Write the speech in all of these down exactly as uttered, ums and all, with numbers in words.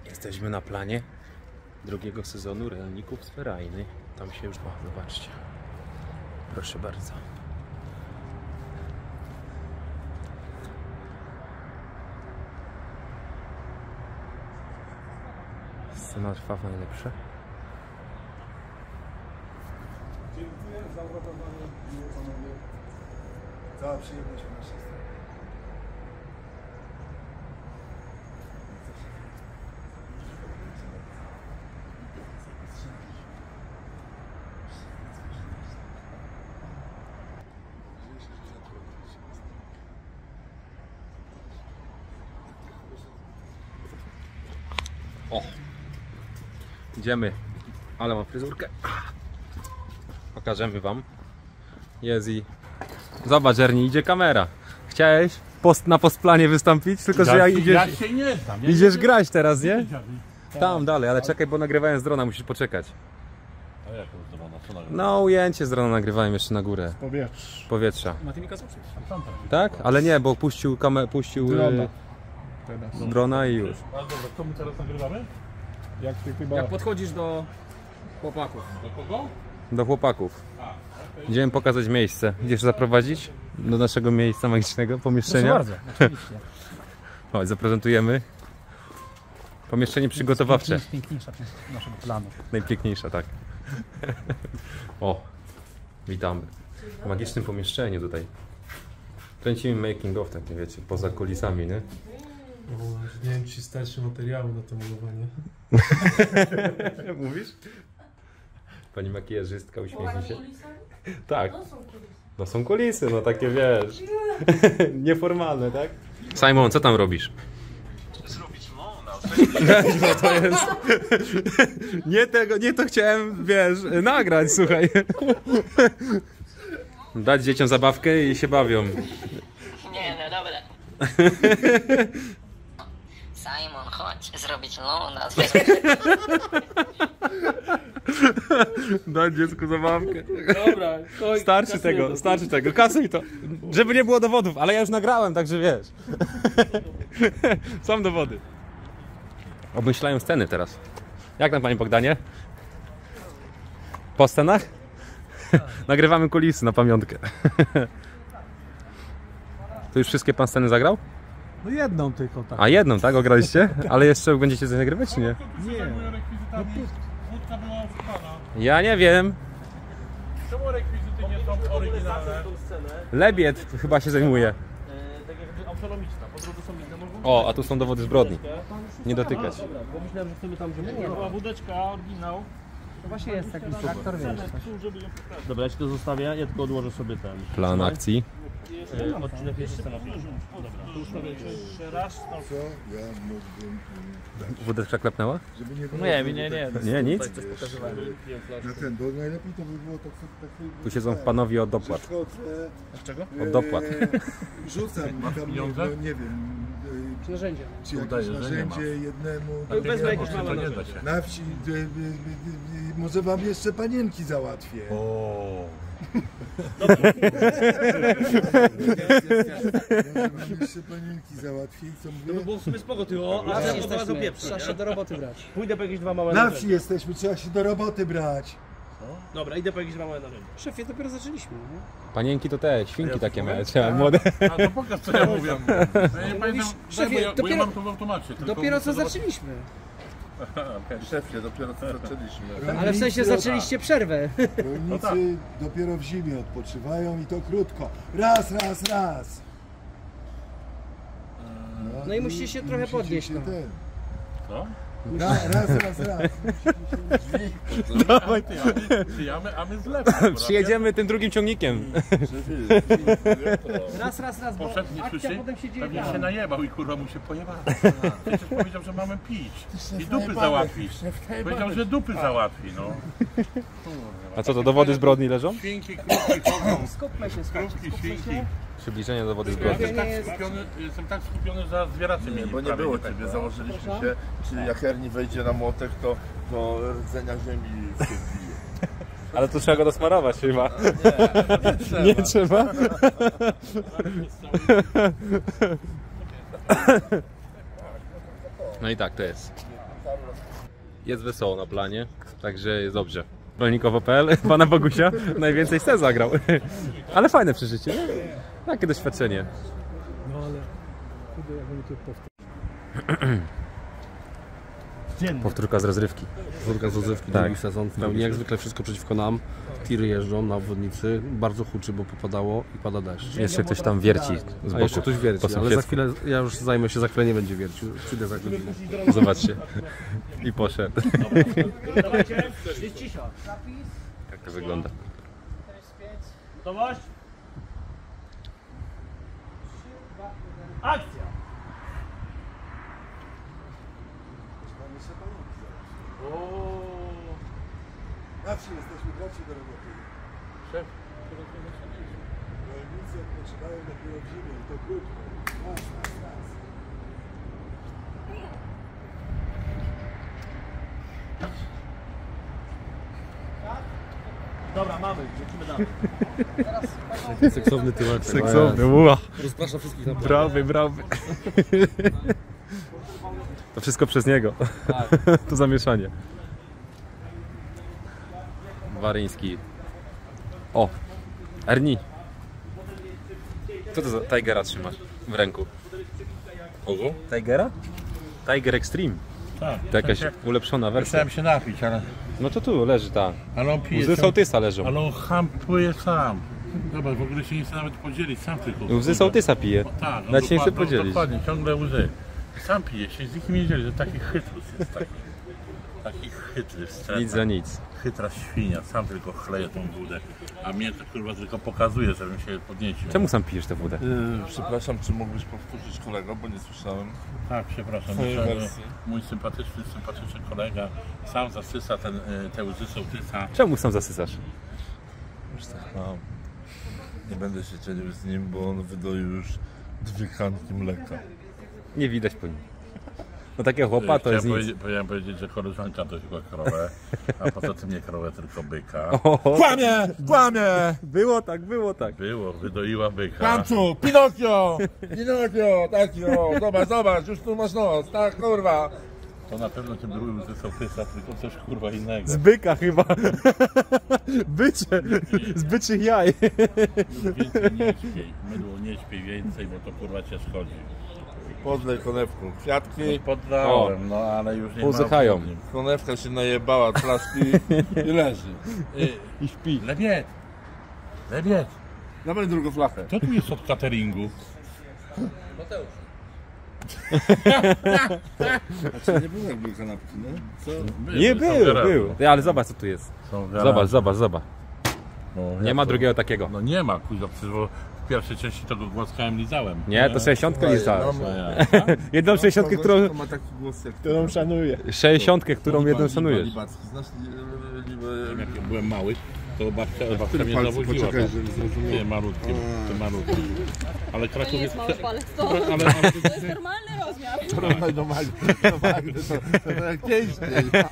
Jesteśmy na planie drugiego sezonu Realników z Ferajny. Tam się już ma, zobaczcie. Proszę bardzo. Scena trwa w najlepsze. Dziękuję za uratowanie, miło panowie. Cała przyjemność po naszej stronie. O! Idziemy, ale mam fryzurkę. Pokażemy wam. Jest i... Zobacz, Ernie, idzie kamera. Chciałeś post, na postplanie wystąpić, tylko że ja, jak idziesz, ja się nie znam. Ja idziesz nie grać teraz, nie? Tak. Tam dalej, ale czekaj, bo nagrywałem z drona, musisz poczekać. A jak to zdobywa? Co nagrywam? No, ujęcie z drona nagrywałem jeszcze na górę. Powietrz. Powietrza. Maty mi kazał przyjść. Tak? Ale nie, bo puścił kamerę, puścił Drona. y, drona i już. A dobra, co my teraz nagrywamy? Jak ty chyba... Jak podchodzisz do chłopaków. Do kogo? Do chłopaków. Idziemy pokazać miejsce. Idziesz zaprowadzić do naszego miejsca magicznego, pomieszczenia? Proszę bardzo, oczywiście. Chodź, zaprezentujemy. Pomieszczenie przygotowawcze. Jest piękniejsza część naszego planu. Najpiękniejsza, tak. O, witamy. W magicznym pomieszczeniu tutaj. Kręcimy making of, tak nie wiecie, poza kulisami, nie? O, nie wiem, czy starszy materiału na to malowanie. Mówisz? Pani makijażystka uśmiechnie się. Tak. No są kulisy, no takie wiesz. Nieformalne, tak? Simon, co tam robisz? Zrobić no to jest. Nie tego, nie to chciałem, wiesz, nagrać, słuchaj. Dać dzieciom zabawkę i się bawią. Nie, no dobra. Simon, chodź, zrobić ląda. Dać dziecku zabawkę. Dobra, to Starczy tego, starczy tego, kasuj to. Żeby nie było dowodów, ale ja już nagrałem, także wiesz. Są dowody. Obmyślają sceny teraz. Jak tam, panie Bogdanie? Po scenach? Nagrywamy kulisy na pamiątkę. To już wszystkie pan sceny zagrał? No jedną tylko tak. A jedną, tak? Ograliście? Ale jeszcze będziecie coś nagrywać, czy nie? Nie. Wódka była oszukana. Ja nie wiem. Czemu rekwizyty nie są oryginalne? Lebiet chyba się zajmuje. tak jakby autonomiczna, po drodze są inne mogą. O, a tu są dowody zbrodni. Nie dotykać. Dobra, bo myślałem, że chcemy tam, że Była wódeczka, oryginał. to właśnie jest taki traktor, wiesz. Żeby ją pokazać. Dobra, ja ci to zostawię, ja tylko odłożę sobie ten. Plan akcji. E, odcinek jeszcze scena. Dobra, tu ustawię jeszcze raz. No. Co? Ja mógłbym... Wódeczka klepnęła? Żeby nie było... Nie, nie, nie. Nie, nic. Na ten, bo najlepiej to by było tak... tak, tak Tu siedzą panowie od dopłat. Przychodzę, Czego? Od dopłat. e, Rzucam tam, pieniądze? no, nie wiem, e, Narzędzia. czy jakieś Udaje, że nie narzędzie ma. jednemu... Ale wezmę drugiemu. jakieś małe To nie da narzędzie. się. Na wsi, e, e, e, e, może wam jeszcze panienki załatwię. O. Może wam jeszcze panienki załatwię i co No mówię? bo w sumie spoko ty, o, a ja jesteśmy, trzeba się do roboty brać. Pójdę po jakieś dwa małe Na narzędzia. wsi jesteśmy, trzeba się do roboty brać. Dobra, idę po jakieś dwa małe narzędzia. Szefie, dopiero zaczęliśmy, nie? Panienki to te, świnki takie małe, trzeba młode. A to pokaż, co ja mówię. Ja nie pamiętam, szefie, bo ja, bo ja dopiero- mam to w automacie. tylko Dopiero co muszę zaczęliśmy. Szefie, dopiero co zaczęliśmy. Ale w sensie zaczęliście przerwę. Rolnicy dopiero w zimie odpoczywają i to krótko. Raz, raz, raz. No i musicie się trochę musicie podnieść, się no. ten. Co? Ra, raz, raz, raz. Dawaj. Ty, a my, ty, a my, a my z lewa. Przyjedziemy tym drugim ciągnikiem. Raz, raz, raz, bo Poszedł, nie akcja słyszy? potem się dzieje Pewnie się tam. najebał i kurwa mu się pojebało. Przecież powiedział, że mamy pić. I dupy załatwi. Powiedział, że dupy załatwi, no. A co to, dowody zbrodni leżą? Świnki, krówki chodzą. Skupmy się, skupmy Krówki, się, skupmy świnki. się. Przybliżenie dowody Ja zbrodni. jestem tak skupiony, jestem tak skupiony, że zwieracze mnie Nie, bo nie prawie było tak ciebie, było. założyliśmy się, czyli jak Ernie wejdzie na młotek, to, to rdzenia ziemi się wbije. Ale to trzeba go dosmarować chyba. Nie, Nie trzeba? No i tak to jest. Jest wesoło na planie, także jest dobrze. Rolnikowo kropka pe el, pana Bogusia najwięcej se zagrał. Ale fajne przeżycie, nie? Takie doświadczenie. No ale... Kurde, jak oni tu powtórzą. Powtórka z rozrywki. Powtórka z rozrywki, Tak. drugi sezon. W pełni jak zwykle wszystko przeciwko nam. Tiry jeżdżą na obwodnicy, bardzo huczy, bo popadało i pada deszcz. Jeszcze ktoś tam wierci z A boku. jeszcze ktoś wierci, po ale za sąsiedzku. chwilę, ja już zajmę się, za chwilę nie będzie wiercił. Przyjdę za godzinę. Zobaczcie. I poszedł. Tak to wygląda. Gotowość? Akcja! Na wsi jesteśmy braci do roboty. Szef, Rolnicy odpoczywają dopiero w zimie i to krótko. Raz, raz, raz. Dobra, mamy, lecimy dalej. Seksowny tyłek. Seksowny, uła. Rozprasza wszystkich na Brawy, brawy. To wszystko przez niego. To zamieszanie. Waryński. O! Erni. Co to za Tigera trzymasz w ręku? kogo? Tigera? Tiger Extreme. Tak. To jakaś ulepszona wersja. Chciałem się napić, ale, No to tu leży ta. ale on pije. Łzy ciąg- sołtysa leżą. Ale on hampuje sam. Dobra, w ogóle się nie chce nawet podzielić, sam tylko. Łzy sołtysa pije. Tak, on Nawet się nie chce dokładnie- podzielić. Dokładnie, ciągle łzy. Sam pije się, z nikim nie dzieli, że taki chytrus jest taki. Taki chytry, wstrętny. Nic za nic. Chytra świnia, sam tylko chleje tą wódę. A mnie to kurwa tylko pokazuje, żebym się podniecił. Czemu sam pijesz tę wodę? Yy, przepraszam, czy mógłbyś powtórzyć kolego, bo nie słyszałem. Tak, przepraszam. Twojej Myślę, że wersji. mój sympatyczny, sympatyczny kolega sam zasysa ten, y, te łzy sołtysa. Czemu sam zasysasz? Już tak mam. Nie będę się dzielił z nim, bo on wydoił już dwie kanki mleka. Nie widać po nim. No takiego chłopa to jest Chciałem nic. powiedzieć, powiedziałem powiedzieć, że koleżanka dosiła krowę, a poza tym nie krowę, tylko byka. Kłamie! Kłamie! Było tak, było tak. Było, wydoiła byka. Kłamcu! Pinokio! Pinokio! Taki o! Zobacz, zobacz, już tu masz nos, tak kurwa! To na pewno nie były łzy sołtysa, tylko coś kurwa innego. Z byka chyba. Bycze. Z byczych jaj. Więcej nie śpiej, mydło nie śpiej więcej, bo to kurwa cię szkodzi. Podlej konewką kwiatki. Poddałem, no ale już nie Pozychają. ma. Konewka się najebała od flaszki i leży. I śpi. Lebied! Lebied! Dawaj drugą flachę. Co tu jest od cateringu? Znaczy nie było jakby kanapki, no? Co? Nie Są był, garaże. był. Ty, ale zobacz co tu jest. Są garaże. Zobacz, zobacz, zobacz. No, Nie jak ma to? drugiego takiego. No nie ma, kuźwa, przecież bo w pierwszej części tego głaskałem, lizałem. Nie, to sześćdziesiątkę lizałeś. No ja. Jedną sześćdziesiątkę, którą... To ma taki głos jak Którą szanuję. sześćdziesiątkę, którą jedną Liba- szanujesz. Libacki. Znasz li- li- Jak ja byłem mały, to babcia, babcia Który mnie palcu? zawoziła. Poczekaj, tak. żeby zrozumiał. Nie, malutkie, te malutkie. Ale To Kraków nie jest... jest mały palec, to, Ale, ale, to jest normalny rozmiar. Porównaj do Magdy. Do Magdy to, to, to jak pięściej.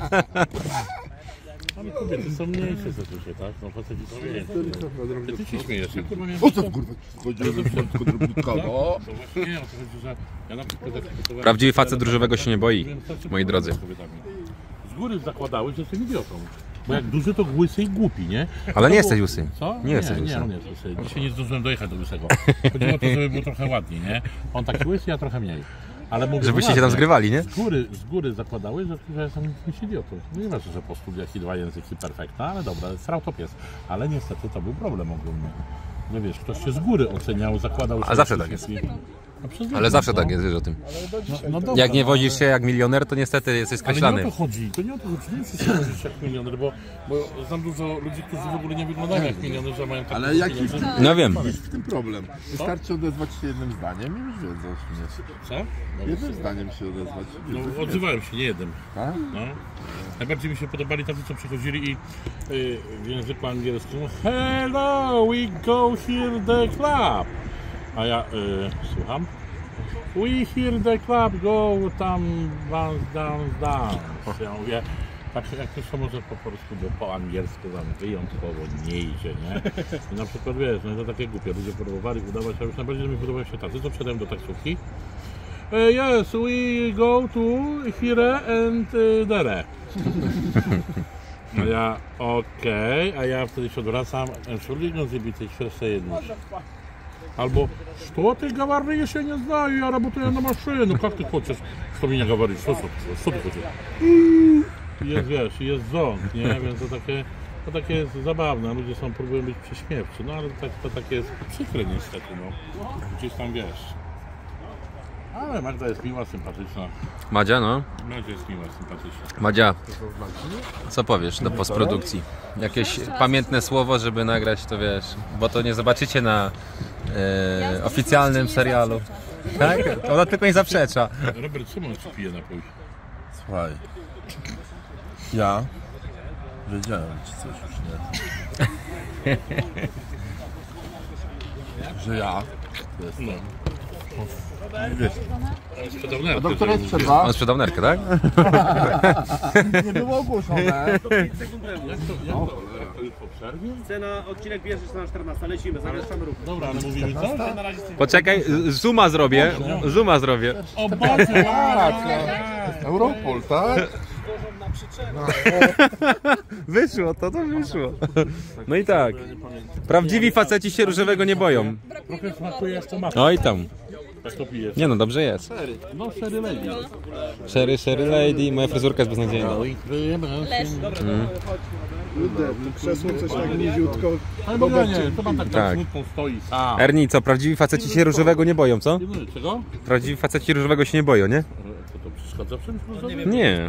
ale kobiety są mniejsze zazwyczaj, tak? No faceci są więcej. Ty się śmiejesz, ja kurwa miałem... O co kurwa chodzi, że tylko drobniutko, no? To właśnie nie, o to chodzi, że ja na przykład jak przygotowałem- Prawdziwy facet różowego się nie boi, moi drodzy. Z góry zakładały, że jestem idiotą. Bo jak duży to łysy i głupi, nie? Ale nie To jesteś było- łysy. Co? Nie jesteś nie, łysy. Nie, on jest łysy. Dzisiaj nie zdążyłem dojechać do łysego. Chodziło o to, żeby było trochę ładniej, nie? On taki łysy, ja trochę mniej. Ale mówię, Żebyście no się tam ładnie. zgrywali, nie? Z góry, z góry zakładały, że, że jestem jakimś idiotą. No nie ważne, że po studiach i dwa języki perfekta, ale dobra, srał to pies. Ale niestety to był problem ogólny. No wiesz, ktoś się z góry oceniał, zakładał... A zawsze tak jest. No, przez Ale wiek, zawsze no. tak jest, wiesz o tym. No, no dobra, Jak nie no, wozisz ale- się jak milioner, to niestety jesteś Ale nie skreślany. o to chodzi, to nie o to chodzi, nie chcę się wozić jak milioner, bo, bo znam dużo ludzi, którzy w ogóle nie wyglądają jak milionerzy, a mają takie Ale jaki pieniądze. No wiem. jest w tym problem? Wystarczy odezwać się jednym zdaniem i już wiedzą o czym jest. Co? No, Jednym zdaniem się odezwać. no, Wiedzą, odzywałem się, nie jednym. tak? No. Najbardziej mi się podobali tacy, co przychodzili i y, w języku angielskim hello, we go hear the club. A ja, y, słucham? We hear the club, go tam, bounce, down, down. Ja mówię, tak jak to może po polsku, bo po angielsku tam wyjątkowo nie idzie, nie? I na przykład wiesz, no to takie głupie, ludzie próbowali udawać, a już najbardziej mi podobają się tacy, co wsiadałem do taksówki yes, we go to here and uh, there. A ja, okej, okay. A я wtedy się odwracam, Entschuldigung, Sie bitte, ich verstehe nicht. Albo, что ты говоришь, я не знаю, я работаю на машине, ну как ты хочешь, что меня говоришь, что, что, что ты хочешь? Jest, wiesz, jest ząg, nie, więc to takie, to takie jest zabawne, ludzie są, próbują być prześmiewczy, no ale tak, to takie jest przykre niestety, no, gdzieś tam wiesz. Ale Magda jest miła, sympatyczna. Madzia, no. Madzia jest miła, sympatyczna. Madzia, co powiesz do postprodukcji? Jakieś pamiętne słowo, żeby nagrać to, wiesz, bo to nie zobaczycie na e, oficjalnym serialu. Tak? Ona tylko nie zaprzecza. Robert, czemu on ci pije napój? Słuchaj, ja wiedziałem ci coś już, nie? Że ja to jest No. wiesz, Sprzedał nerkę. do której trzeba? On sprzedał nerkę, tak? Nie było ogłoszone. Jak to, jak to, to już po przerwie? Cena, odcinek pierwszy na czternaście, lecimy, zamieszczamy ruch. Dobra, ale mówimy co? Poczekaj, zooma zrobię. Zooma zrobię. O Boże! Europol, tak? Wyszło, to to wyszło. No i tak. Prawdziwi faceci się różowego nie boją. Trochę smakuje jak to masz. Oj tam. Jak to pijesz? Nie no, dobrze jest. No, Sherry Lady. Sherry, Sherry Lady, moja fryzurka jest beznadziejna. Mm. Krzesło coś tak niziutko. Ale bo nie, to pan tak, Tak. tak smutną stoi sam. Erni, co, prawdziwi faceci się różowego nie boją, co? Czego? Prawdziwi faceci różowego się nie boją, nie? To to przeszkadza w czymś? Nie.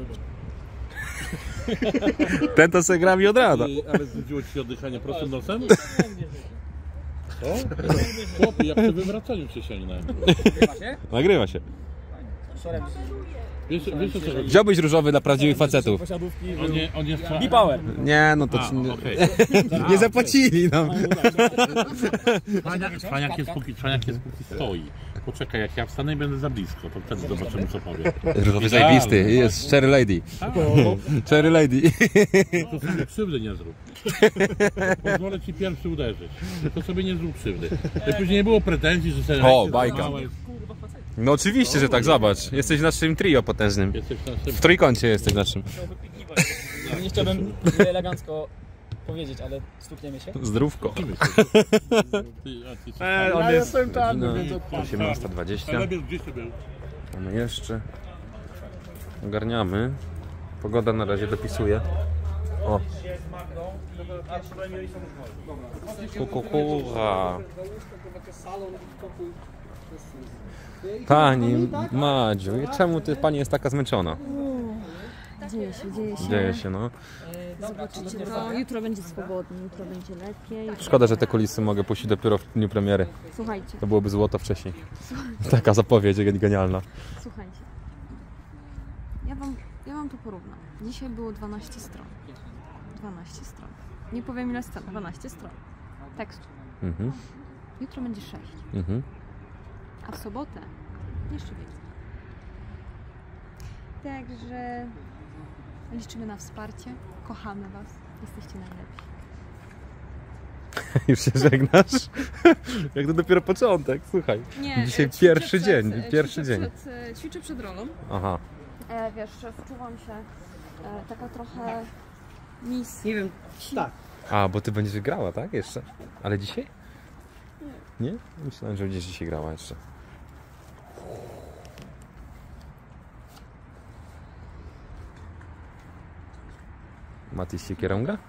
Ten to se gra mi od rana. Ale znudziło ci się oddychanie prostym nosem? Co? Chłopie, ja przy wywracaniu się sięgnę. Nagrywa się. Wiesz, wiesz o co chodzi? Wziąłbyś różowy dla prawdziwych facetów. On nie, on jest... Power. Nie, no to A, nie, okej. nie zapłacili nam. Cwaniak, cwaniak, jest póki, cwaniak jest póki stoi. Poczekaj, jak ja wstanę i będę za blisko, to wtedy zobaczymy co powie. Różowy zajebisty, jest Cherry Lady. Cherry Lady. To sobie krzywdy nie zrób. Pozwolę ci pierwszy uderzyć. To sobie nie zrób krzywdy. I później nie było pretensji, że sobie... O, bajka. No oczywiście, że tak, zobacz. Jesteś naszym trio potężnym. Jesteś naszym... W trójkącie jesteś naszym. Nie chciałbym elegancko powiedzieć, ale stukniemy się. Zdrówko. Ty, a ty, E, on Ja jest jestem tam, godzina więc odpatrzę. osiemnasta dwadzieścia. Ale wiesz, gdzie ty był? Mamy jeszcze. Ogarniamy. Pogoda na razie dopisuje. O. Kukukucha. Pani Madziu, czemu ty pani jest taka zmęczona? Dzieje się, dzieje się. Dzieje się, no. Zobaczycie to. Jutro będzie swobodnie, jutro będzie lepiej. Szkoda, że te kulisy mogę puścić dopiero w dniu premiery. Słuchajcie, To byłoby złoto wcześniej. Taka zapowiedź genialna. słuchajcie. Ja wam, ja wam to porównam. Dzisiaj było dwanaście stron. dwanaście stron. Nie powiem ile scen, dwanaście stron. Tekstu. Mhm, Jutro będzie sześć. mhm. A w sobotę jeszcze więcej. Także liczymy na wsparcie. Kochamy was. Jesteście najlepsi. Już się żegnasz? Jak to dopiero początek, słuchaj. Nie, Dzisiaj e, ćwiczę pierwszy przed, dzień, e, pierwszy ćwiczę dzień. Przed, e, ćwiczę przed rolą. Aha. E, wiesz, wczuwam się e, taka trochę mis. Nie wiem, tak. A, bo ty będziesz grała, tak? Jeszcze? Ale dzisiaj? Nie. Nie? Myślałem, że będziesz dzisiaj grała jeszcze. Mati siekierą gra?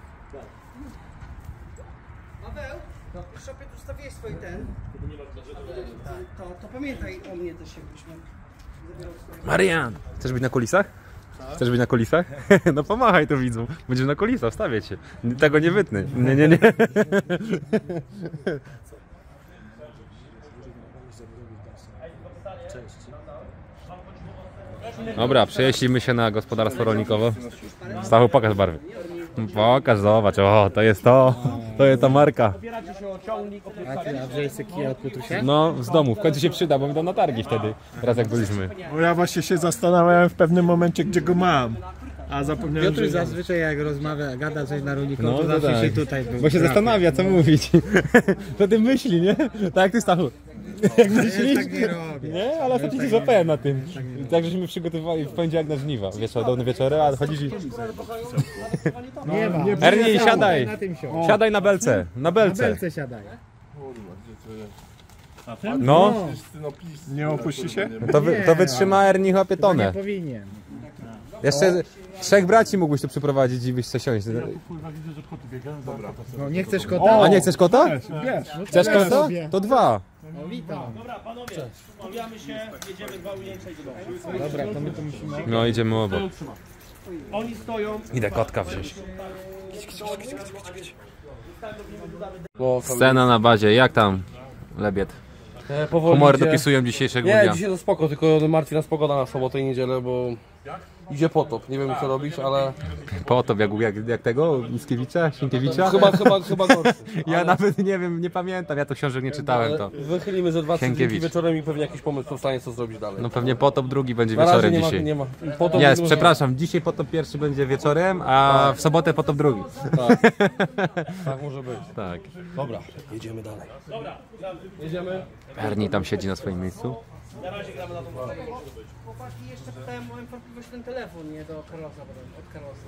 Paweł, no, w szopie tu stawiłeś swój ten. To, to pamiętaj o mnie też jakbyśmy... Marian! Chcesz być na kulisach? Chcesz być na kulisach? No pomachaj to widzą. Będziesz na kulisach, wstawię cię. Tego nie wytnę. Nie, nie, nie. Dobra, przejeździmy się na gospodarstwo rolnikowe. Stachu, pokaż barwy. Pokaż, zobacz, o, to jest to. To jest ta marka. A że jest kija od Piotrusia? No, z domu. W końcu się przyda, bo mi dał na targi wtedy. Raz jak byliśmy. Bo ja właśnie się zastanawiałem w pewnym momencie, gdzie go mam. A zapomniałem, Piotr że... zazwyczaj jak rozmawia, gada coś na rolniku, No, to to zawsze tak. się tutaj był. Bo się zastanawia, co mówić. To ty myśli, nie? Tak jak ty, Stachu. Jak myślisz? tak nie robię. Nie, ale ostatnio się złapałem na tym. Tak żeśmy przygotowywali w poniedziałek na żniwa. Wieczorem, wieczorem, a chodzisz i... Nie ma. Ernie, siadaj! Na tym siąść. Siadaj na belce, na belce. Na belce siadaj. No, Nie opuści się? to, wy, to wytrzyma Ernie chłopie tonę. Nie powinien. Jeszcze trzech braci mógłbyś tu przyprowadzić i byś se siąść. No nie chcesz kota? A nie chcesz kota? Wiesz. Chcesz kota? To dwa. No witam. Dobra, panowie, umawiamy się, jedziemy dwa ujęcia i do domu. Dobra, to my to musimy... No idziemy obok. Oni stoją. Idę kotka wziąć. Bo tam- Scena na bazie, jak tam? Lebiet. E, powoli Humory idzie- dopisują dzisiejszego Nie, dnia. dzisiaj to spoko, tylko martwi nas pogoda na sobotę i niedzielę, bo idzie potop. Nie wiem co robić, ale Po to jak, jak, jak tego? Mickiewicza? Sienkiewicza? chyba, chyba, chyba gorszy. Ja Ale- nawet nie wiem, nie pamiętam, ja to książek nie czytałem to. Wychylimy ze dwa, trzy Sienkiewicz. dni wieczorem i pewnie jakiś pomysł powstanie, co zrobić dalej. No pewnie potop drugi będzie Na razie wieczorem nie ma, dzisiaj. nie ma. Potop Nie, drugi- przepraszam, dzisiaj potop pierwszy będzie wieczorem, a w sobotę potop drugi. Tak, tak może być. Tak. Dobra, jedziemy dalej. Jedziemy. Ernie tam siedzi na swoim miejscu. Na razie gramy na tą wodę. Chłopaki, jeszcze pytałem o wątpliwość ten telefon, nie do Carlosa, potem od Carlosa.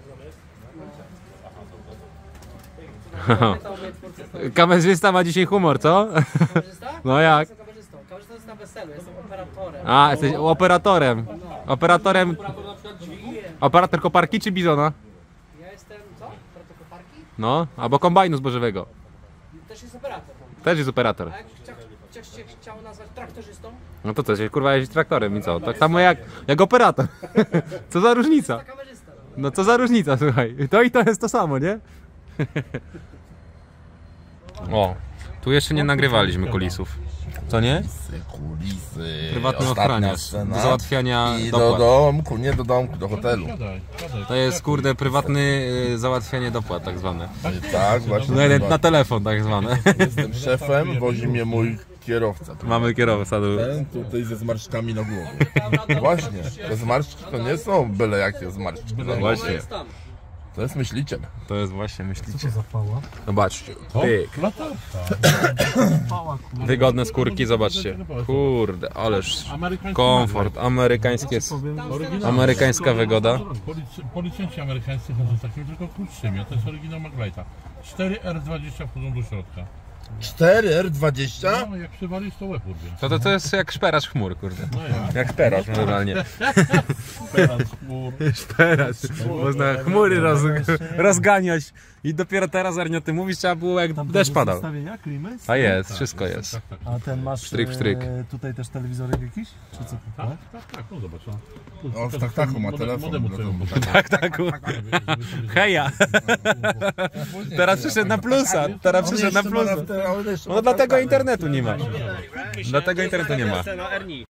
Kamerzysta ma dzisiaj humor, co? Kamerzysta? No jak? Jestem kamerzystą. Kamerzysta jest na weselu, jestem operatorem. A, jesteś operatorem. Operatorem. Operator koparki czy bizona? Ja jestem, co? Operator koparki? No, albo kombajnu zbożowego. Też jest operator. Też jest operator. A jak chcia, chcia, chcia, chciał nazwać traktorzystą? No to co, się kurwa jeździ traktorem i co? Tak samo jak, jak operator. Co za różnica? To kamerzysta. No. No co za różnica, słuchaj. To i to jest to samo, nie? O, tu jeszcze nie nagrywaliśmy kulisów. Co nie? Kulisy. Prywatny Ostatnia ochroniarz scena. do załatwiania I do dopłat. domku, nie do domku, do hotelu. To jest kurde prywatny y, załatwianie dopłat tak zwane. Tak, właśnie. Na, na telefon tak zwane. Jestem szefem, wozi mnie mój kierowca. Mamy kierowcę. Ten tutaj ze zmarszczkami na głowie. Właśnie, te zmarszczki to nie są byle jakie zmarszczki. na głowie. Właśnie. To jest myśliciel. To jest właśnie myślicie. Zapała. Zobaczcie. Pyk. Wygodne skórki, zobaczcie. Kurde, ależ komfort, amerykańskie, amerykańska wygoda. Polic- Policjanci amerykańscy chodzą z takimi tylko krótszymi, a to jest oryginał Maglite'a. cztery R dwadzieścia wchodzą do środka. cztery R dwadzieścia? No, jak przywalisz to łeb urwie. To, to, to jest jak szperasz chmur, kurde. No ja. Jak szperasz normalnie. Teraz chmur. Szperasz. Można chmury roz, rozganiać. I dopiero teraz, Arnio, ty mówisz, trzeba było jak deszcz padał. Ustawienia, klimy? A jest, wszystko jest. Tak, tak, A ten masz Pstryk, pstryk. e, tutaj też telewizorek jakiś? Czy co? tak, tak, tak, no zobacz. No. Tu- O, w tu- tak, taku ma modem- telefon. modemu no twojemu to- pokażę. Tak, tak. Heja. Teraz przyszedł na plusa. Teraz On przyszedł na jeszcze ma plusa. na te- on jeszcze No ma dlatego tak, internetu nie ma. Dlatego internetu nie ma. Scena Ernie.